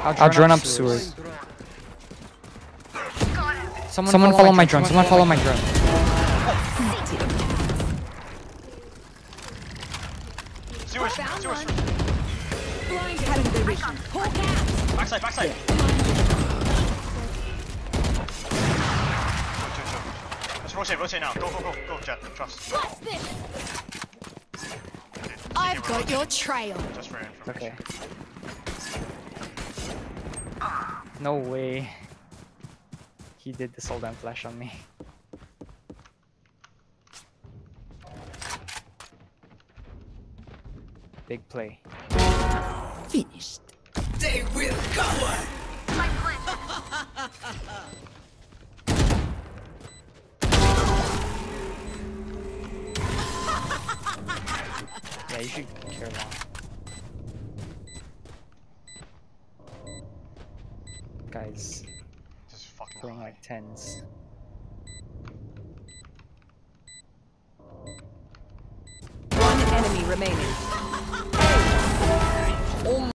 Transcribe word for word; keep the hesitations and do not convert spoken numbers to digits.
I'll drone, I'll drone up sewers. Someone, Someone follow, follow my drone. Someone follow my drone. Sewers, sewers. Backside, backside. Let's rotate, rotate now. Go, go, go, go, Jet. Trust. I've got your trail. Just for information. Okay. No way. He did the soul down flash on me. Big play. Finished. They will cover. Yeah, you should care long. Guys, Just fucking playing like tens. One enemy remaining.